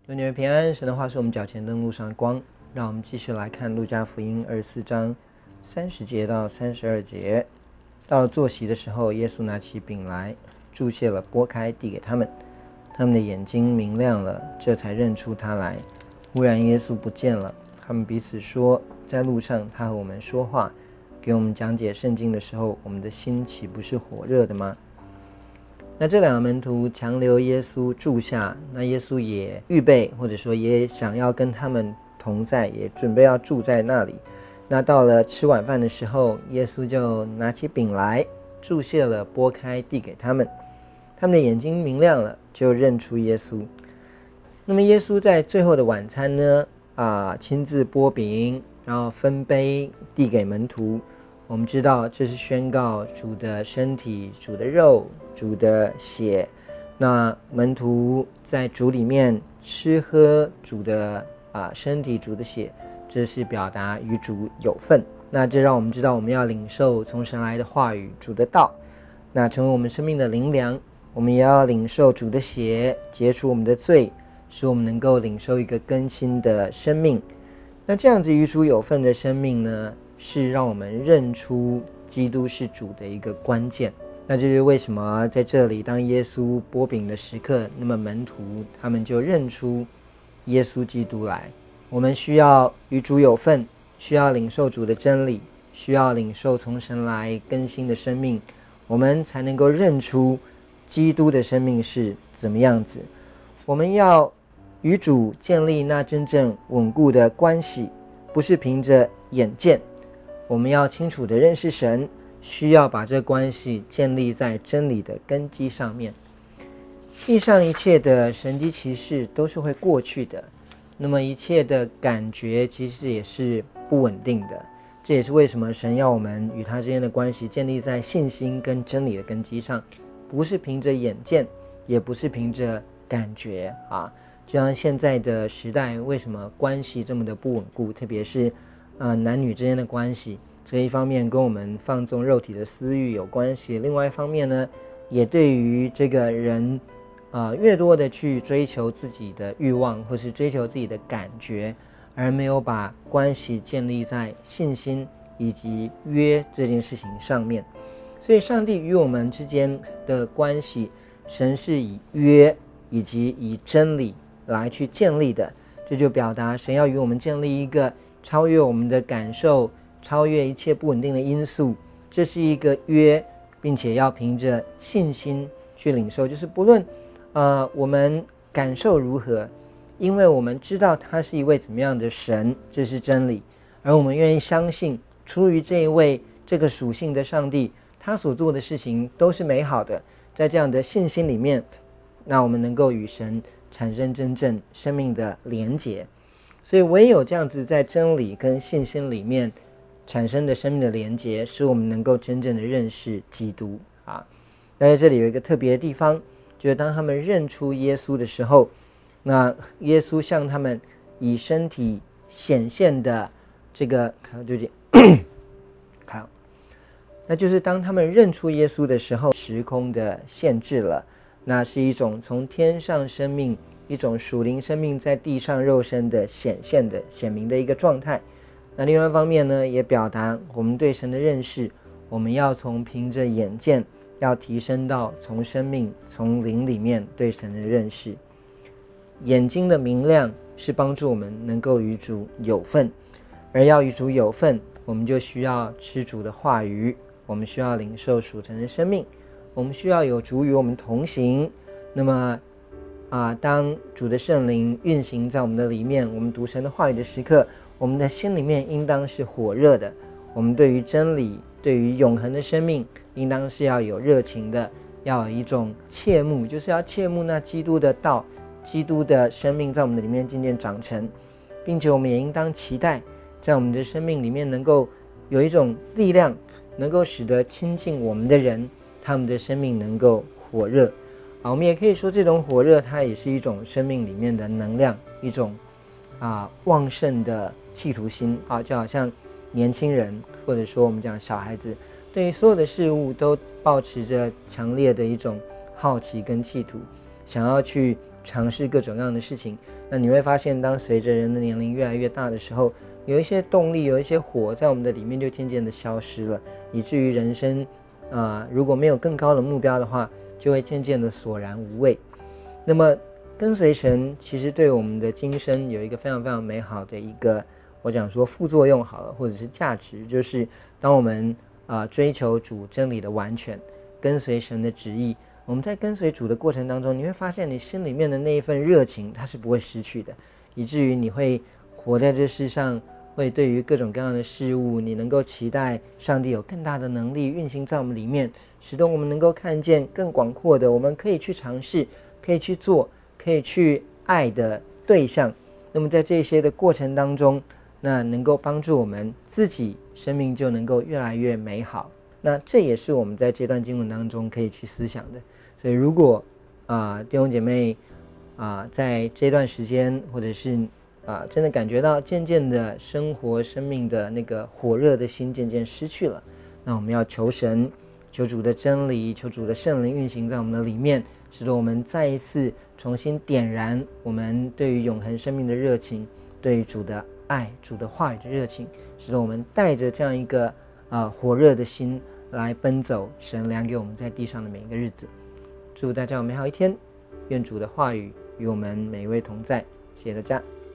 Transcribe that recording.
祝你们平安。神的话是我们脚前灯路上的光。让我们继续来看路加福音24章30节到32节。到了坐席的时候，耶稣拿起饼来，祝谢了，拨开，递给他们。他们的眼睛明亮了，这才认出他来。忽然耶稣不见了，他们彼此说，在路上他和我们说话，给我们讲解圣经的时候，我们的心岂不是火热的吗？那这两个门徒强留耶稣住下，那耶稣也预备，或者说也想要跟他们同在，也准备要住在那里。那到了吃晚饭的时候，耶稣就拿起饼来，祝谢了，拨开，递给他们。他们的眼睛明亮了，就认出耶稣。那么耶稣在最后的晚餐呢，亲自拨饼，然后分杯递给门徒。我们知道这是宣告主的身体、主的肉、主的血。那门徒在主里面吃喝主的身体、主的血，这是表达与主有份。那这让我们知道我们要领受从神来的话语，主的道，那成为我们生命的灵粮。我们也要领受主的血，解除我们的罪，使我们能够领受一个更新的生命。那这样子与主有份的生命呢，是让我们认出基督是主的一个关键。那这就是为什么在这里当耶稣拨饼的时刻，那么门徒他们就认出耶稣基督来。我们需要与主有份，需要领受主的真理，需要领受从神来更新的生命，我们才能够认出基督的生命是怎么样子。我们要与主建立那真正稳固的关系，不是凭着眼见。我们要清楚地认识神，需要把这关系建立在真理的根基上面。地上一切的神迹奇事都是会过去的，那么一切的感觉其实也是不稳定的。这也是为什么神要我们与他之间的关系建立在信心跟真理的根基上，不是凭着眼见，也不是凭着感觉就像现在的时代，为什么关系这么的不稳固，特别是男女之间的关系，这一方面跟我们放纵肉体的私欲有关系，另外一方面呢，也对于这个人越多的去追求自己的欲望，或是追求自己的感觉，而没有把关系建立在信心以及约这件事情上面。所以上帝与我们之间的关系，神是以约以及以真理来去建立的。这就表达神要与我们建立一个超越我们的感受，超越一切不稳定的因素，这是一个约，并且要凭着信心去领受。就是不论我们感受如何，因为我们知道他是一位怎么样的神，这是真理，而我们愿意相信出于这一位这个属性的上帝，他所做的事情都是美好的。在这样的信心里面，那我们能够与神产生真正生命的连结。所以唯有这样子在真理跟信心里面产生的生命的连结，使我们能够真正的认识基督那在这里有一个特别的地方，就是当他们认出耶稣的时候，那耶稣向他们以身体显现的这个好，那就是当他们认出耶稣的时候，时空的限制了，那是一种从天上生命，一种属灵生命在地上肉身的显现的显明的一个状态。那另外一方面呢，也表达我们对神的认识，我们要从凭着眼见，要提升到从生命从灵里面对神的认识。眼睛的明亮是帮助我们能够与主有份，而要与主有份，我们就需要吃主的话语，我们需要领受属神的生命，我们需要有主与我们同行。那么当主的圣灵运行在我们的里面，我们读神的话语的时刻，我们的心里面应当是火热的。我们对于真理，对于永恒的生命，应当是要有热情的，要有一种切慕，就是要切慕那基督的道，基督的生命在我们的里面渐渐长成，并且我们也应当期待在我们的生命里面能够有一种力量，能够使得亲近我们的人，他们的生命能够火热我们也可以说这种火热它也是一种生命里面的能量，一种旺盛的企图心就好像年轻人或者说我们讲小孩子，对于所有的事物都抱持着强烈的一种好奇跟企图，想要去尝试各种各样的事情。那你会发现，当随着人的年龄越来越大的时候，有一些动力，有一些火在我们的里面就渐渐的消失了，以至于人生如果没有更高的目标的话，就会渐渐的索然无味。那么跟随神其实对我们的今生有一个非常非常美好的一个，我讲说副作用好了，或者是价值，就是当我们追求主真理的完全，跟随神的旨意，我们在跟随主的过程当中，你会发现你心里面的那一份热情它是不会失去的，以至于你会活在这世上，会对于各种各样的事物，你能够期待上帝有更大的能力运行在我们里面，使得我们能够看见更广阔的，我们可以去尝试，可以去做，可以去爱的对象。那么在这些的过程当中，那能够帮助我们自己生命就能够越来越美好。那这也是我们在这段经文当中可以去思想的。所以如果弟兄姐妹在这段时间，或者是真的感觉到渐渐的生活生命的那个火热的心渐渐失去了，那我们要求神，求主的真理，求主的圣灵运行在我们的里面，使得我们再一次重新点燃我们对于永恒生命的热情，对于主的爱，主的话语的热情，使得我们带着这样一个火热的心来奔走神量给我们在地上的每一个日子。祝大家有美好一天，愿主的话语与我们每一位同在。谢谢大家。